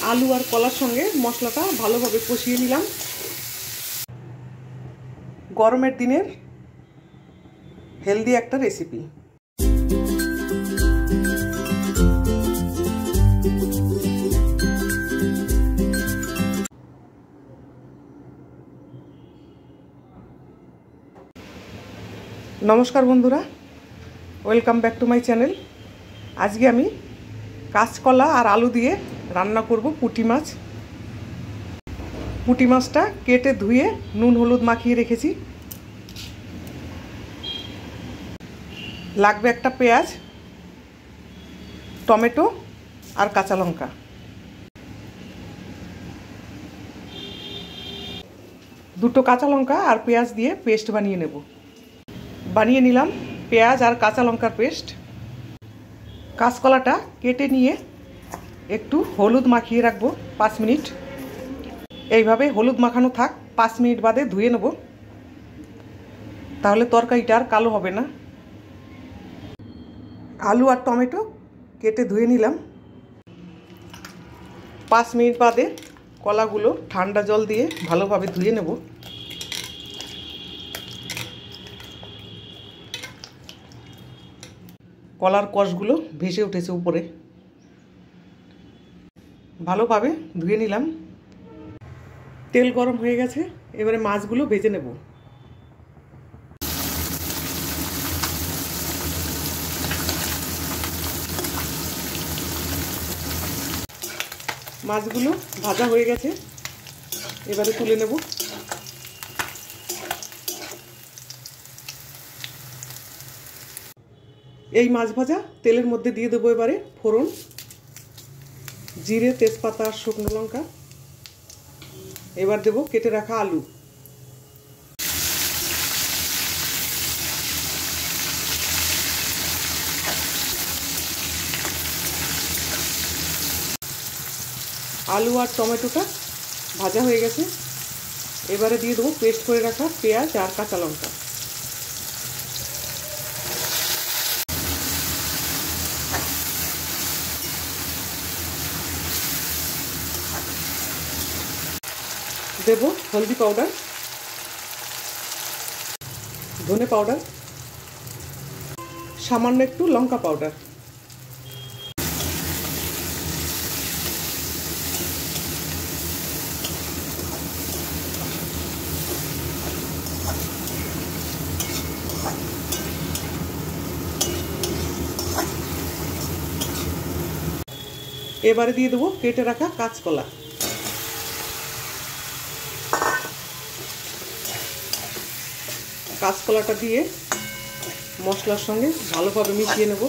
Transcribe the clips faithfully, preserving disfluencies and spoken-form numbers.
আলু আর কলার সঙ্গে মশলাটা ভালোভাবে কষিয়ে নিলাম। গরমের দিনের হেলদি একটা রেসিপি। নমস্কার বন্ধুরা, welcome back to my channel. আজকে আমি কাঁচকলা আর আলু দিয়ে রান্না করব পুঁটি মাছ। পুঁটি মাছটা কেটে ধুয়ে নুন হলুদ মাখিয়ে রেখেছি। লাগবে একটা পেঁয়াজ, টমেটো আর কাঁচা লঙ্কা। দুটো কাঁচা লঙ্কা আর পেঁয়াজ দিয়ে পেস্ট বানিয়ে নেব। বানিয়ে নিলাম পেঁয়াজ আর কাঁচা লঙ্কার পেস্ট। কাঁচকলাটা কেটে নিয়ে একটু হলুদ মাখিয়ে রাখবো পাঁচ মিনিট। এইভাবে হলুদ মাখানো থাক, পাঁচ মিনিট বাদে ধুয়ে নেব, তাহলে তরকারিটা আর কালো হবে না। আলু আর টমেটো কেটে ধুয়ে নিলাম। পাঁচ মিনিট বাদে কলাগুলো ঠান্ডা জল দিয়ে ভালোভাবে ধুয়ে নেব। কলার কষগুলো ভেসে উঠেছে উপরে। ভালোভাবে ধুয়ে নিলাম। তেল গরম হয়ে গেছে, এবারে মাছগুলো ভেজে নেব। মাছগুলো ভাজা হয়ে গেছে, এবারে তুলে নেব। এই মাছ ভাজা তেলের মধ্যে দিয়ে দেবো এবারে ফোড়ন, জিরে, তেজপাতা আর শুকনো লঙ্কা। এবার দেব কেটে রাখা আলু। আলু আর টমেটোটা ভাজা হয়ে গেছে, এবারে দিয়ে দেবো পেস্ট করে রাখা পেঁয়াজ আর কাঁচা লঙ্কা। দেব হলদি পাউডার, ধনে পাউডার, সামান্য একটু লঙ্কা পাউডার। এবারে দিয়ে দেবো কেটে রাখা কাঁচকলা। কাঁচকলাটা দিয়ে মশলার সঙ্গে ভালোভাবে মিশিয়ে নেব।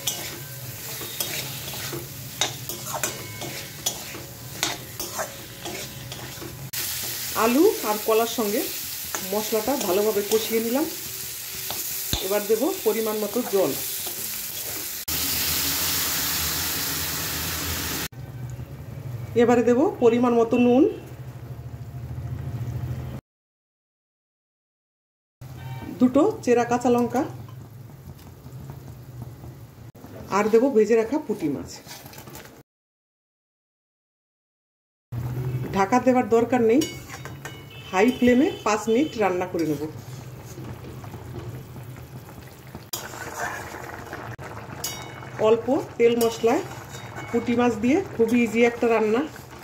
আলু আর কলার সঙ্গে মশলাটা ভালোভাবে কষিয়ে নিলাম। এবার দেব পরিমাণ মতো জল। এবারে দেব পরিমাণ মতো নুন, দুটো চেরা কাঁচা লঙ্কা, আর দেব ভেজে রাখা পুঁটি মাছ। ঢাকা দেওয়ার দরকার নেই, হাই ফ্লেমে পাঁচ মিনিট রান্না করে নেব। অল্প তেল মশলায় পুঁটি মাছ দিয়ে খুবই ইজি একটা রান্না।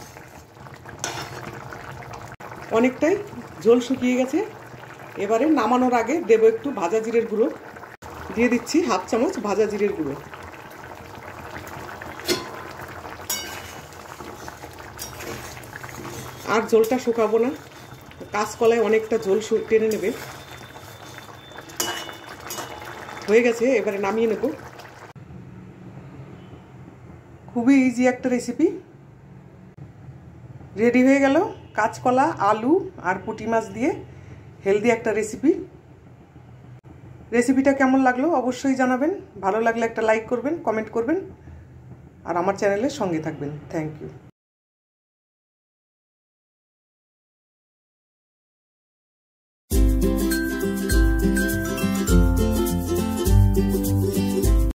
অনেকটাই ঝোল শুকিয়ে গেছে, এবারে নামানোর আগে দেব একটু ভাজা জিরের গুঁড়ো। দিয়ে দিচ্ছি হাফ চামচ ভাজা জিরের গুঁড়ো। আর ঝোলটা শুকাবো না, কাঁচকলায় অনেকটা ঝোল টেনে নেবে। হয়ে গেছে, এবারে নামিয়ে নেব। খুবই ইজি একটা রেসিপি রেডি হয়ে গেল। কাঁচকলা, আলু আর পুঁটি মাছ দিয়ে হেলদি একটা রেসিপি। রেসিপিটা কেমন লাগলো অবশ্যই জানাবেন। ভালো লাগলে একটা লাইক করবেন, কমেন্ট করবেন আর আমার চ্যানেলের সঙ্গে থাকবেন। Thank you.